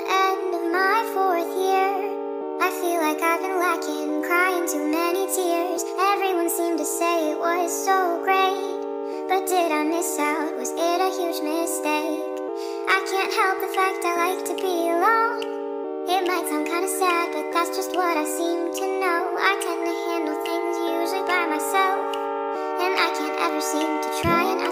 end of my 4th year. I feel like I've been lacking, crying too many tears. Everyone seemed to say it was so great, but did I miss out? Was it a huge mistake? I can't help the fact I like to be alone. It might sound kinda sad, but that's just what I seem to know. I tend to handle things usually by myself, and I can't ever seem to try and